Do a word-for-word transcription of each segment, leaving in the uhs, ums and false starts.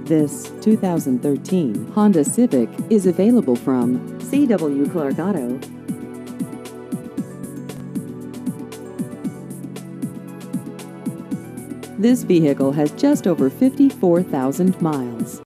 This two thousand thirteen Honda Civic is available from C W Clark Auto. This vehicle has just over fifty-four thousand miles.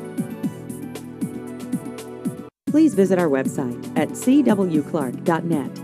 Please visit our website at c w clark dot net.